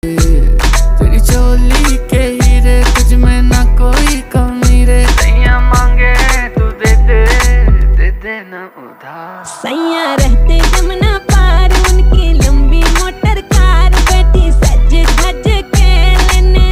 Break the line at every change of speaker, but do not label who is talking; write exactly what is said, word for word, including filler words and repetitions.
तेरी चोली के हीरे तुझ में ना कोई कमी रे। सैया मांगे तू दे दे, दे दे ना उधार।
सैया रहते जमुना